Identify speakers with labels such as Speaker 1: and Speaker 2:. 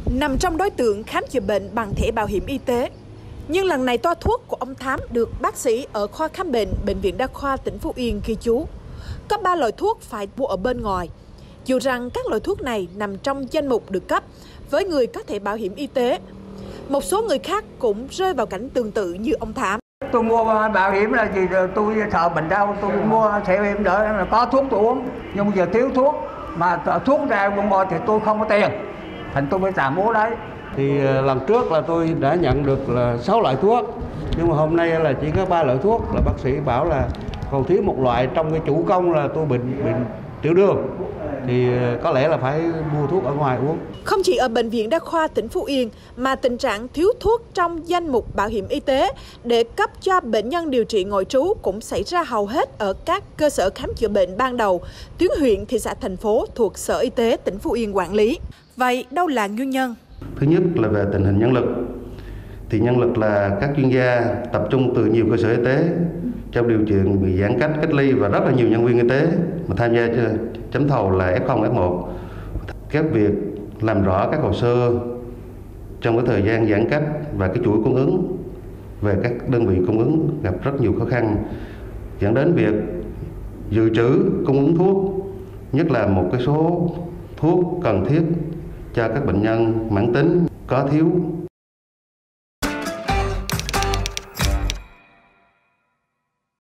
Speaker 1: nằm trong đối tượng khám chữa bệnh bằng thẻ bảo hiểm y tế. Nhưng lần này toa thuốc của ông Thám được bác sĩ ở khoa khám bệnh Bệnh viện Đa khoa tỉnh Phú Yên ghi chú. Có 3 loại thuốc phải mua ở bên ngoài. Dù rằng các loại thuốc này nằm trong danh mục được cấp với người có thẻ bảo hiểm y tế. Một số người khác cũng rơi vào cảnh tương tự như ông Thám.
Speaker 2: Tôi mua bảo hiểm là gì, tôi sợ bệnh đau, tôi mua thẻ bảo hiểm đỡ là có thuốc tôi uống. Nhưng bây giờ thiếu thuốc, mà thuốc ra bên ngoài thì tôi không có tiền, thành tôi mới tạm mua đấy.
Speaker 3: Thì lần trước là tôi đã nhận được là 6 loại thuốc, nhưng mà hôm nay là chỉ có 3 loại thuốc, là bác sĩ bảo là còn thiếu một loại trong cái chủ công là tôi bệnh tiểu đường, thì có lẽ là phải mua thuốc ở ngoài uống.
Speaker 1: Không chỉ ở Bệnh viện Đa khoa tỉnh Phú Yên mà tình trạng thiếu thuốc trong danh mục bảo hiểm y tế để cấp cho bệnh nhân điều trị ngoại trú cũng xảy ra hầu hết ở các cơ sở khám chữa bệnh ban đầu, tuyến huyện, thị xã, thành phố thuộc Sở Y tế tỉnh Phú Yên quản lý. Vậy đâu là nguyên nhân?
Speaker 4: Thứ nhất là về tình hình nhân lực. Thì nhân lực là các chuyên gia tập trung từ nhiều cơ sở y tế trong điều kiện bị giãn cách, cách ly và rất là nhiều nhân viên y tế mà tham gia chấm thầu là F0, F1. Các việc làm rõ các hồ sơ trong cái thời gian giãn cách và cái chuỗi cung ứng về các đơn vị cung ứng gặp rất nhiều khó khăn, dẫn đến việc dự trữ cung ứng thuốc, nhất là một cái số thuốc cần thiết cho các bệnh nhân mãn tính có thiếu